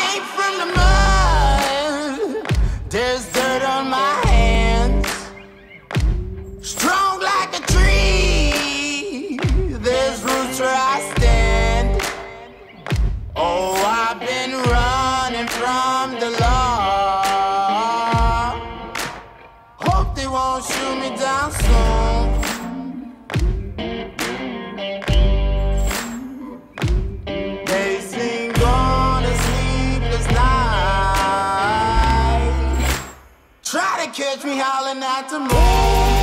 came from the mud. There's dirt on my hands. Strong like a tree. There's roots where I stand. Oh, I've been running from the law. Hope they won't shoot me down soon. They sing on a sleepless night. Try to catch me howling at the moon.